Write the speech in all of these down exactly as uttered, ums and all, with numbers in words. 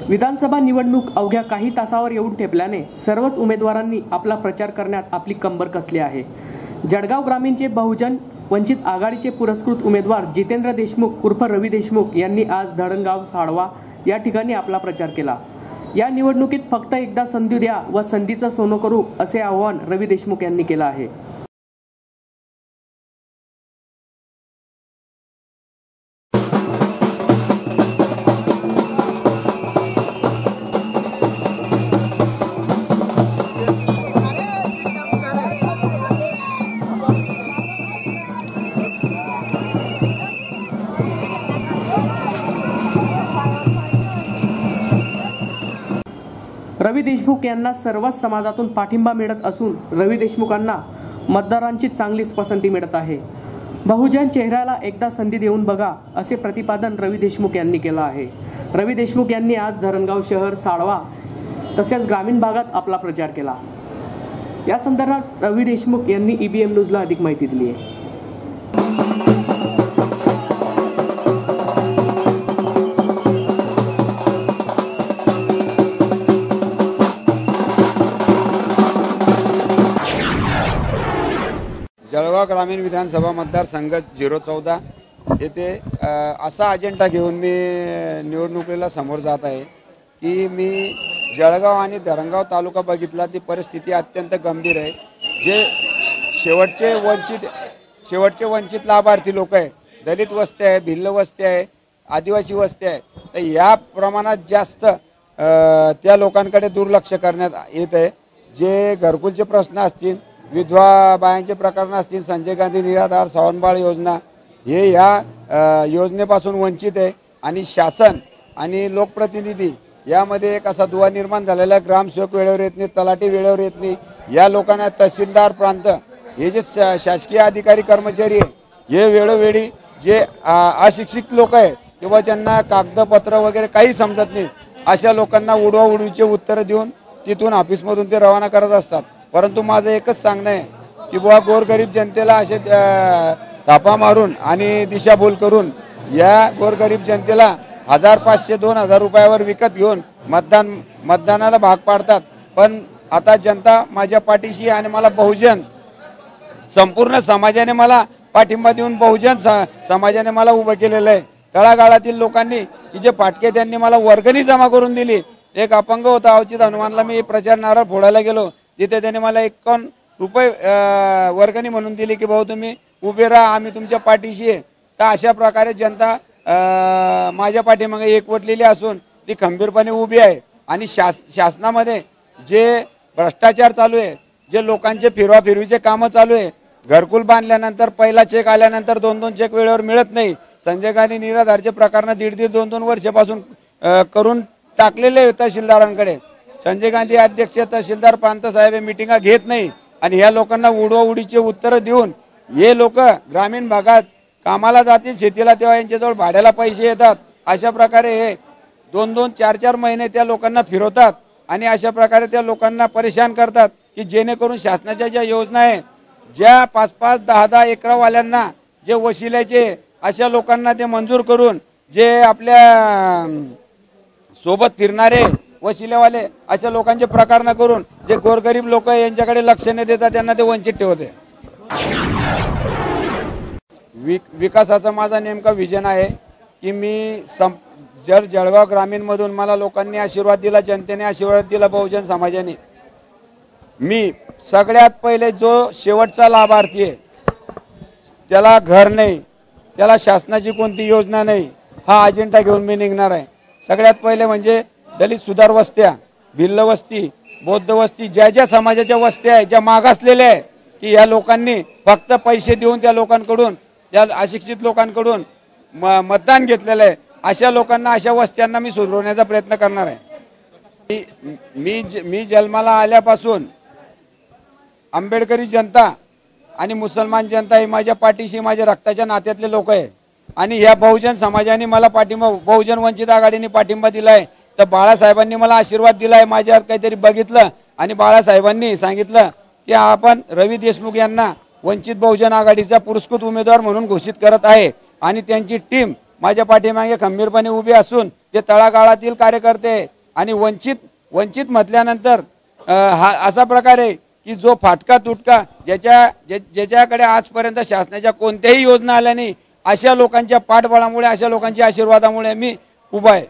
विधानसभा निवडणूक अवघ्या काही तासावर येऊन ठेपल्याने सर्वच उमेदवारांनी आपला प्रचार करण्यात आपली कंबर कसली आहे। जळगाव ग्रामीणचे बहुजन वंचित आघाडीचे पुरस्कृत उमेदवार जितेंद्र देशमुख उर्फ रवी देशमुख यांनी आज धरणगाव साळवा या ठिकाणी आपला प्रचार केला। या निवडणुकीत फक्त एकदा संधी द्या व संधीचं सोनं करू असे आवाहन रवी देशमुख यांनी केलं आहे। रवी देशमुख यांना सर्वच समाजातून पाठिंबा मिळत असून रवी देशमुखांना मतदारांची चांगलीच पसंती मिळत आहे। बहुजन चेहऱ्याला एकदा संधी देऊन बघा असे प्रतिपादन रवी देशमुख यांनी केलं आहे। रवी देशमुख यांनी आज धरणगाव शहर साळवा तसेच ग्रामीण भागात आपला प्रचार केला। या संदर्भात रवी देशमुख यांनी ईबीएम न्यूजला अधिक माहिती दिली आहे। जळगाव ग्रामीण विधानसभा मतदारसंघ झिरो चौदा येथे असा अजेंडा घेऊन मी निवडणुकीला समोर जात आहे की मी जळगाव आणि धरणगाव तालुका बघितला ती परिस्थिती अत्यंत गंभीर आहे। जे शेवटचे वंचित शेवटचे वंचित लाभार्थी लोक आहे, दलित वस्ती आहे, भिल्ल वस्ती आहे, आदिवासी वस्ती आहे, तर या प्रमाणात जास्त त्या लोकांकडे दुर्लक्ष करण्यात येत आहे। जे घरकुलचे प्रश्न असतील, विधवा बायांचे प्रकरण असतील, संजय गांधी निराधार श्रावणबाळ योजना हे या योजनेपासून वंचित आहे आणि शासन आणि लोकप्रतिनिधी यामध्ये एक असा दुवा निर्माण झालेला। ग्रामसेवक वेळेवर येत नाही, तलाठी वेळेवर येत नाही, या लोकांना तहसीलदार प्रांत हे जे शासकीय अधिकारी कर्मचारी आहे हे वेळोवेळी जे अशिक्षित लोक आहे किंवा ज्यांना कागदपत्र वगैरे काही समजत नाही अशा लोकांना उडवा उडवीचे उत्तर देऊन तिथून ऑफिसमधून ते रवाना करत असतात। परंतु माझं एकच सांगणं आहे की बुवा गोरगरीब जनतेला असे थापा मारून आणि दिशाभूल करून या गोरगरीब जनतेला हजार पाचशे दोन हजार रुपयावर विकत घेऊन मतदान मतदानाला भाग पाडतात। पण आता जनता माझ्या पाठीशी आणि मला बहुजन संपूर्ण समाजाने मला पाठिंबा देऊन बहुजन समाजाने मला उभं केलेलं आहे। तळागाळातील लोकांनी की जे फाटके त्यांनी मला वर्गणी जमा करून दिली। एक अपंग होता अवचित हनुमानला मी प्रचार नारळ फोडायला गेलो, तिथे त्याने मला एकावन्न रुपये वर्गणी म्हणून दिली की भाऊ तुम्ही उभे राहा, आम्ही तुमच्या पाठीशी आहे। तर अशा प्रकारे जनता माझ्या पाठीमागे एकवटलेली असून ती खंबीरपणे उभी आहे। आणि शास शासनामध्ये जे भ्रष्टाचार चालू आहे, जे लोकांचे फिरवा फिरवीचे कामं चालू आहे, घरकुल बांधल्यानंतर पहिला चेक आल्यानंतर दोन दोन चेक वेळेवर मिळत नाही, संजय गांधी निराधारचे प्रकरण दीड दीड दोन दोन वर्षापासून करून टाकलेले तहसीलदारांकडे। संजय गांधी अध्यक्ष तहसीलदार प्रांत साहेब मीटिंगा घेत नाही आणि ह्या लोकांना उडवा उडीचे उत्तर देऊन हे लोक ग्रामीण भागात कामाला जातील शेतीला, तेव्हा यांच्याजवळ भाड्याला पैसे येतात। अशा प्रकारे हे दोन दोन चार चार महिने त्या लोकांना फिरवतात आणि अशा प्रकारे त्या लोकांना परेशान करतात की जेणेकरून शासनाच्या ज्या योजना आहे, ज्या पाच पाच दहा दहा एकरावाल्यांना जे वशिल्याचे अशा लोकांना ते मंजूर करून जे आपल्या सोबत फिरणारे वशिलेवाले अशा लोकांचे प्रकरण करून जे गोरगरीब लोक यांच्याकडे लक्ष न देतात त्यांना ते वंचित ठेवते। विकासाचा माझा नेमका विजन आहे की मी जर जळगाव ग्रामीण मधून मला लोकांनी आशीर्वाद दिला, जनतेने आशीर्वाद दिला, बहुजन समाजाने, मी सगळ्यात पहिले जो शेवटचा लाभार्थी आहे त्याला घर नाही, त्याला शासनाची कोणती योजना नाही, हा अजेंडा घेऊन मी निघणार आहे। सगळ्यात पहिले म्हणजे दलित सुधार वस्त्या, भिल्ल वस्ती, बौद्ध वस्ती, ज्या ज्या समाजाच्या वस्त्या आहेत ज्या मागासलेल्या आहे की या लोकांनी फक्त पैसे देऊन त्या लोकांकडून त्या अशिक्षित लोकांकडून मतदान घेतलेलं आहे, अशा लोकांना अशा वस्त्यांना मी सुधारवण्याचा प्रयत्न करणार आहे। मी मी जन्माला आल्यापासून आंबेडकरी जनता आणि मुसलमान जनता ही माझ्या पाठीशी माझ्या रक्ताच्या नात्यातले लोक आहे आणि ह्या बहुजन समाजाने मला पाठिंबा, बहुजन वंचित आघाडीने पाठिंबा दिलाय। तर बाळासाहेबांनी मला आशीर्वाद दिलाय, माझ्यावर काहीतरी बघितलं आणि बाळासाहेबांनी सांगितलं की आपण रवी देशमुख यांना वंचित बहुजन आघाडीचा पुरस्कृत उमेदवार म्हणून घोषित करत आहे आणि त्यांची टीम माझ्या पाठीमागे खंबीरपणे उभी असून ते तळागाळातील कार्यकर्ते आणि वंचित वंचित म्हटल्यानंतर अ, हा असा प्रकार आहे की जो फाटका तुटका ज्याच्या ज्या- ज्याच्याकडे आजपर्यंत शासनाच्या कोणत्याही योजना आल्या नाही, अशा लोकांच्या पाठबळामुळे, अशा लोकांच्या आशीर्वादामुळे मी उभा आहे.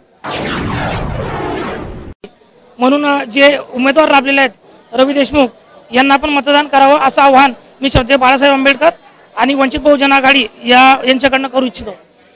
म्हणून अ, जे उमेदवार राबलेले आहेत रवी देशमुख यांना पण मतदान करावं असं आवाहन मी श्रद्धेय बाळासाहेब आंबेडकर आणि वंचित बहुजन आघाडी या यांच्याकडनं करू इच्छितो.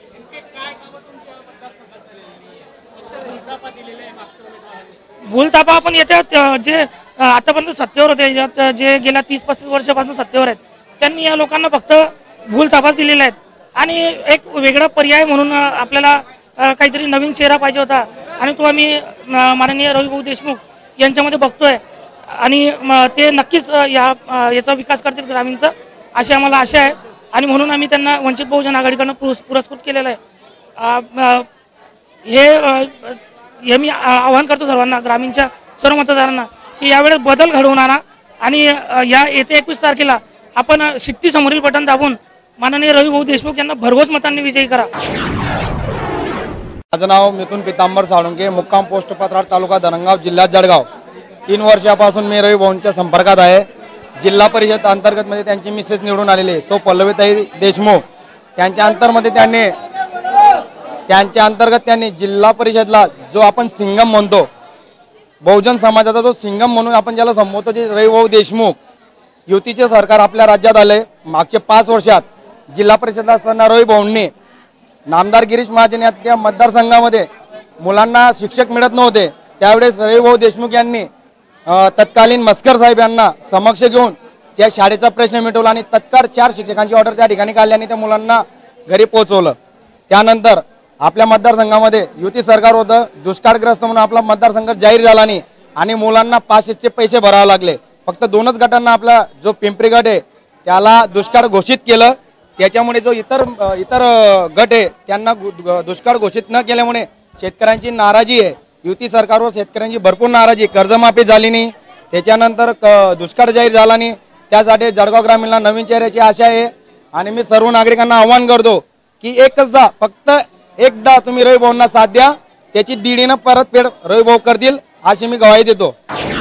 भूलथापा आपण येत्या जे अ, आतापर्यंत सत्तेवर होते, यात जे गेल्या तीस पस्तीस वर्षापासून सत्तेवर आहेत त्यांनी या लोकांना फक्त भूलथापाच दिलेल्या आहेत. आणि एक वेगळा पर्याय म्हणून अ, आपल्याला अ, काहीतरी नवीन चेहरा पाहिजे होता आणि तो आम्ही अ, माननीय रवी भाऊ देशमुख यांच्यामध्ये बघतोय आणि म, ते नक्कीच अ, या अ, याचा विकास करतील ग्रामीणचा अशी आम्हाला आशा आहे. आणि म्हणून आम्ही त्यांना वंचित बहुजन आघाडीकडनं पुरस् पुरस्कृत केलेलं आहे. अ, अ, हे अ, हे मी आवाहन करतो सर्वांना, ग्रामीणच्या सर्व मतदारांना, की यावेळेस बदल घडवून आणा आणि अ, या येत्या एकवीस तारखेला आपण शिट्टी समोरील बटन दाबून माननीय रवी भाऊ देशमुख यांना भरघोस मतांनी विजयी करा. माझं नाव मिथुन पितांबर साळुंके, मुक्काम पोस्ट पत्राड, तालुका धरणगाव, जिल्हा जळगाव. तीन वर्षापासून मी रवी भाऊंच्या संपर्कात आहे. जिल्हा परिषद अंतर्गत मध्ये त्यांची मिसेस निवडून आलेले सो पल्लवीताई देशमुख, त्यांच्या अंतर्मध्ये त्यांनी त्यांच्या अंतर्गत त्यांनी जिल्हा परिषदला जो आपण सिंगम म्हणतो, बहुजन समाजाचा जो सिंगम म्हणून आपण ज्याला संबोधतो, जे रवी भाऊ देशमुख, युतीचे सरकार आपल्या राज्यात आले. मागचे पाच वर्षात जिल्हा परिषदला असताना रवी भाऊंनी नामदार गिरीश महाजन या मतदारसंघामध्ये मुलांना शिक्षक मिळत नव्हते, त्यावेळेस रवी भाऊ देशमुख यांनी अ, तत्कालीन मस्कर साहेब यांना समक्ष घेऊन त्या शाळेचा प्रश्न मिटवला आणि तत्काळ चार शिक्षकांची ऑर्डर त्या ठिकाणी काढली आणि त्या मुलांना घरी पोहोचवलं. त्यानंतर आपल्या मतदारसंघामध्ये युती सरकार होतं, दुष्काळग्रस्त म्हणून आपला मतदारसंघ जाहीर झाला नाही आणि मुलांना पाचशेचे पैसे भरावे लागले. फक्त दोनच गटांना आपला जो पिंपरी गट आहे त्याला दुष्काळ घोषित केलं. त्याच्यामुळे जो इतर इतर गट आहे त्यांना दुष्काळ घोषित न केल्यामुळे शेतकऱ्यांची नाराजी आहे. युती सरकारवर शेतकऱ्यांची भरपूर नाराजी, कर्जमाफी झाली नाही, त्याच्यानंतर दुष्काळ जाहीर झाला नाही. त्यासाठी जळगाव ग्रामीणला नवीन चेहऱ्याची आशा आहे आणि मी सर्व नागरिकांना आवाहन करतो की एकचदा फक्त एकदा तुम्ही रवी भाऊंना साथ द्या, त्याची दीडीनं परतफेड रवी भाऊ करतील अशी मी ग्वाही देतो.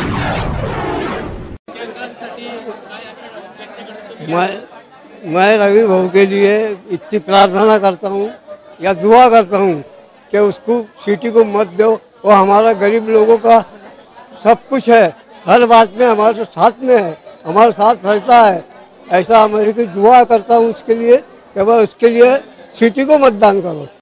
मैं मैं रवि भाऊ के लिए इतनी प्रार्थना करता हूँ या दुआ करता हूँ कि उसको सीटी को मत दो. वो हमारा गरीब लोगों का सब कुछ है, हर बात में हमारे साथ में है, हमारे साथ रहता है. ऐसा हमारी की दुआ करता हूँ उसके लिए कि वह उसके लिए सीटी को मतदान करो.